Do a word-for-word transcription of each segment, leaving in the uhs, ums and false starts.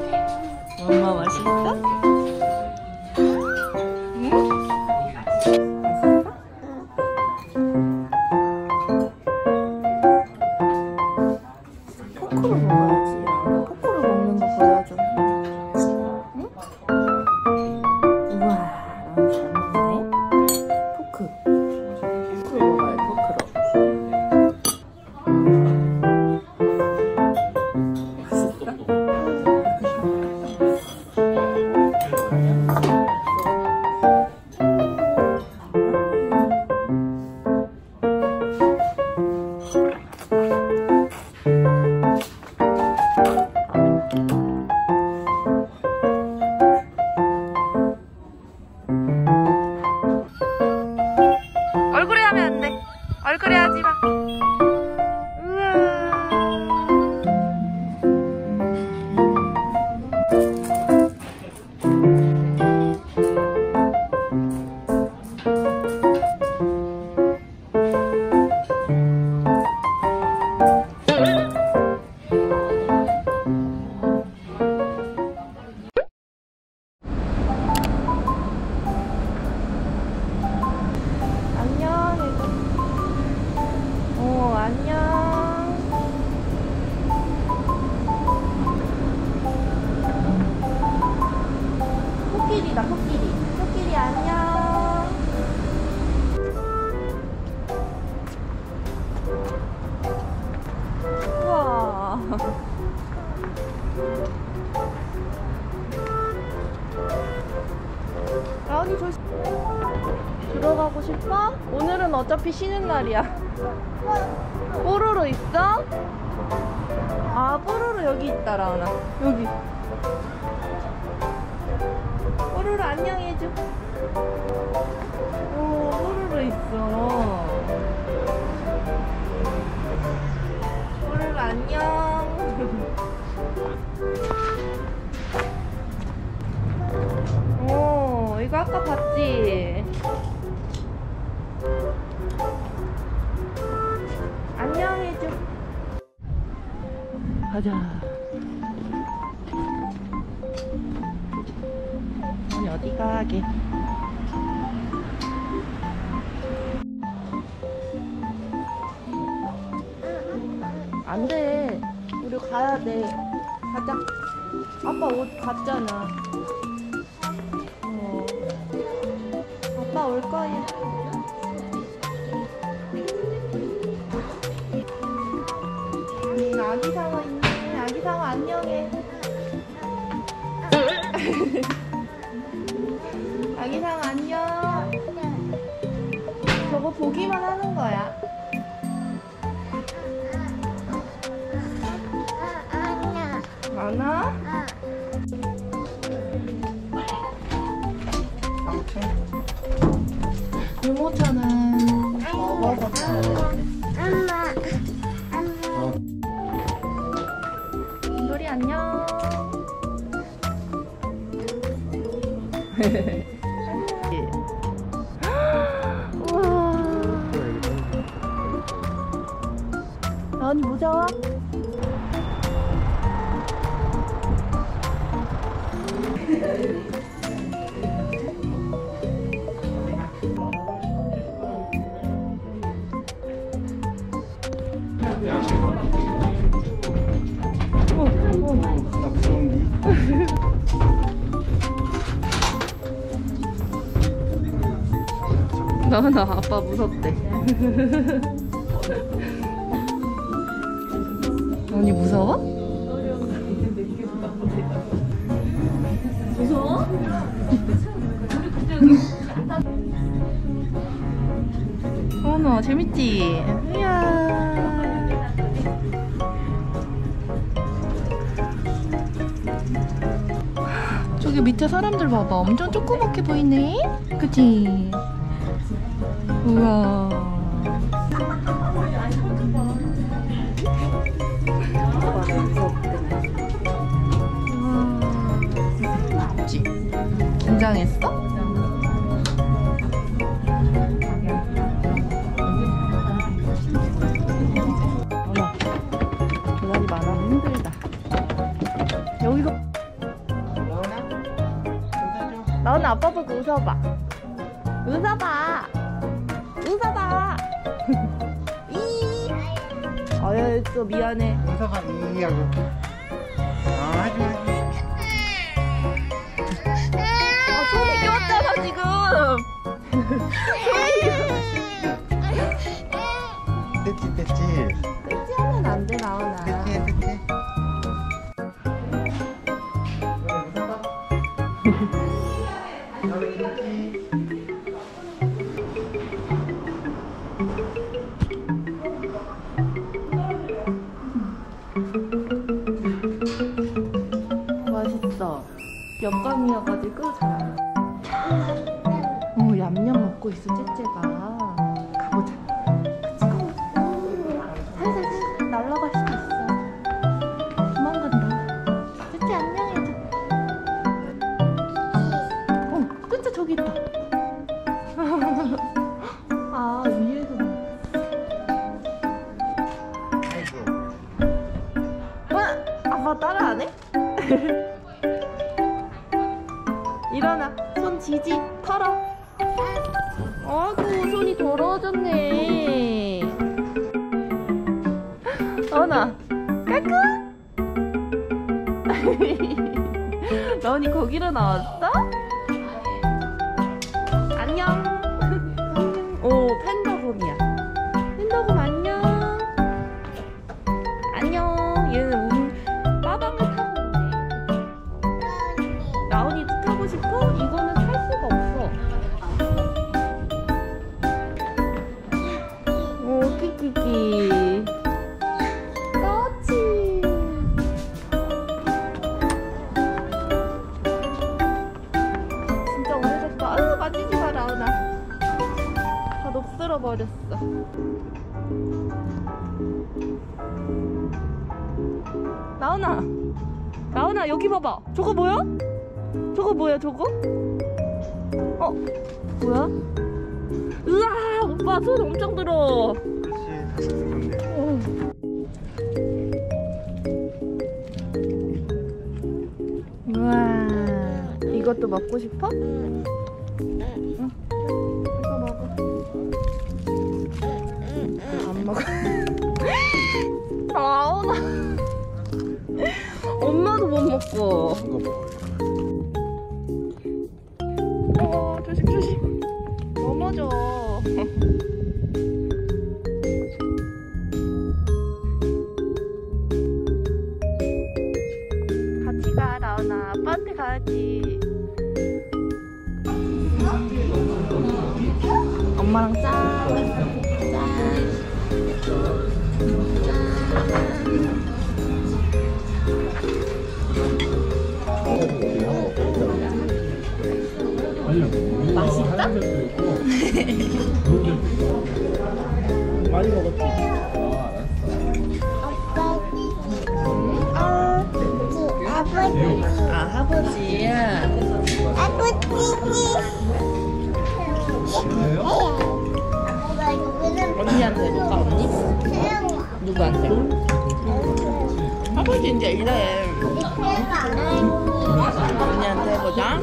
엄마 맛있어? 응? 포크로 먹어야지. 포크로 먹는 거 보여줘. 응? 우와, 너무 잘 먹네. 포크. 포크로 먹어요, 포크로. 얼굴에 하면 안 돼. 얼굴에 하지 마. 우와. 코끼리다, 코끼리. 코끼리 안녕. 우와. 라온이 조심. 들어가고 싶어? 오늘은 어차피 쉬는 날이야. 뽀로로 있어? 아, 뽀로로 여기 있다, 라온아. 여기. 뽀로로 안녕해줘. 오, 뽀로로 있어. 뽀로로 안녕. 오, 이거 아까 봤지? 안녕해줘. 가자. 언니 어디 가게? 안 돼. 우리 가야 돼. 가자. 아빠 옷 갔잖아. 어. 아빠 올 거야. 음, 아기 상어 있네. 아기 상어 안녕해. 아기 상어 안녕. 저거 보기만 하는 거야. 많아? 고모차는 먹어봤어. 엄마. 돌이 안녕. 우와. 라온이 무서워? 나나 아빠 무섭대. 언니 무서워? 무서워? 어머 재밌지? 이야. 저기 밑에 사람들 봐봐. 엄청 조그맣게 보이네? 그치? 우와. 그치? 긴장했어? 어머, 계란이 많아서 힘들다. 여기서 나오나 아빠 보고 웃어봐. 웃어봐. 웃어봐. 이. 아유 또 미안해. 웃어봐 이 하고. 아 하지 마. 아 손이 꼈잖아 지금. 떼치 떼치. 떼지 하면 안 돼 나오나. 떼치 떼치. 맛있어. 역광이어가지고 잘 안 돼. 어, 얌얌 먹고 있어, 째째가. 가보자. 같이 가. 살살살 날아갈 수도 있어. 도망간다. 째째 안녕해줘. 어, 째째 저기 있다. 아, 위에서. 어? 아빠 따라 안 해? 일어나. 손 지지. 털어. 아이고 손이 더러워졌네. 나온아 까꿍. 나온이 거기로 나왔어? 안녕. 오 팬더곰이야. 팬더곰 안녕. 안녕. 얘는 우 빠방을 타고 오네. 나온이도 타고 싶어? 이거는 탈 수가 없어. 오 끼끼끼. 그렇지. 진짜 오래됐다. 아유 만지지 마 나온아. 다 녹슬어 버렸어. 나온아. 나온아 여기 봐봐. 저거 뭐야? 저거 뭐야 저거? 어? 뭐야? 으아 오빠 손 엄청 들어. 그렇지 다시 쓰면 돼. 어. 우와 이것도 먹고 싶어? 응. 이거 먹어. 안 먹어. 나온아. 엄마도 못 먹고. 이거 먹어. 어, 조심 조심. 넘어져. 같이 가, 라온아. 아빠한테 가야지. 엄마랑 짠. 짠. 맛있다? 많이 먹었지? 아버지. 아 아버지야. 아버지. 언니한테 해볼까 언니? 누구한테? 아버지 이제 이래. 언니한테 해보자.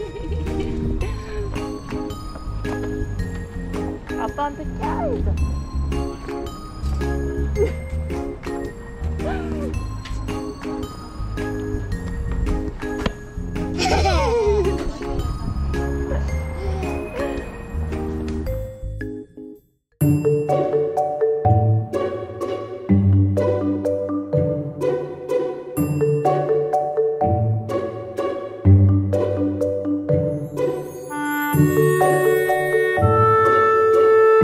아빠한테 껴야죠.